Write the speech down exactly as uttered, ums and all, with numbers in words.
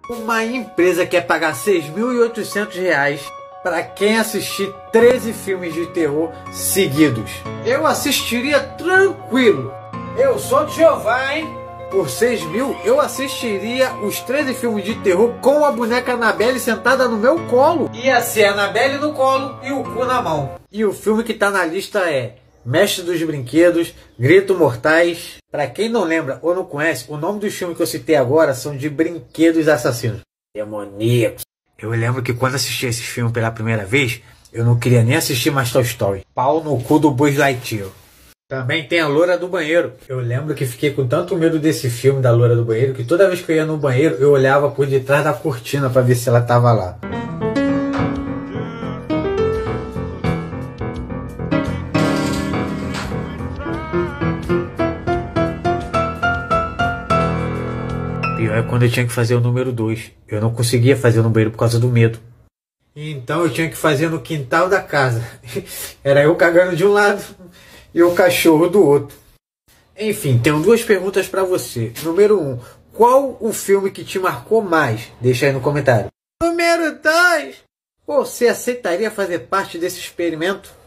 Uma empresa quer pagar seis mil e oitocentos reais para quem assistir treze filmes de terror seguidos. Eu assistiria tranquilo. Eu sou de Jeová, hein? Por seis mil eu assistiria os treze filmes de terror com a boneca Annabelle sentada no meu colo. Ia ser a Annabelle no colo e o cu na mão. E o filme que tá na lista é Mestre dos Brinquedos, Grito Mortais. Pra quem não lembra ou não conhece, o nome dos filmes que eu citei agora são de Brinquedos Assassinos. Demoníacos. Eu lembro que quando assisti esses filmes pela primeira vez, eu não queria nem assistir mais Toy Story. Pau no cu do Buzz Lightyear. Também tem a Loura do Banheiro. Eu lembro que fiquei com tanto medo desse filme da Loura do Banheiro, que toda vez que eu ia no banheiro, eu olhava por detrás da cortina pra ver se ela tava lá. Pior é quando eu tinha que fazer o número dois. Eu não conseguia fazer no banheiro por causa do medo. Então eu tinha que fazer no quintal da casa. Era eu cagando de um lado e o cachorro do outro. Enfim, tenho duas perguntas pra você. Número um, qual o filme que te marcou mais? Deixa aí no comentário. Número dois, você aceitaria fazer parte desse experimento?